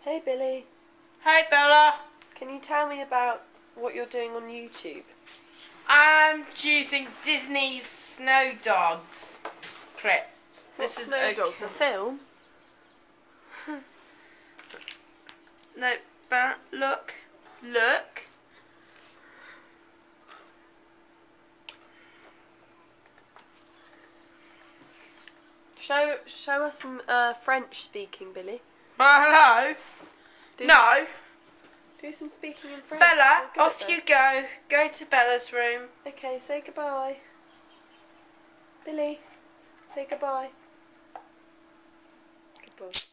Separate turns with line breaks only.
Hey Billy.
Hey Bella.
Can you tell me about what you're doing on YouTube?
I'm choosing Disney's Snow Dogs clip.
What's
This is
Snow Dogs, a film?
No, but look.
Show us some French speaking, Billy.
Hello. No.
Do some speaking in French.
Bella, off you go. Go to Bella's room.
Okay, say goodbye. Billy, say goodbye. Goodbye.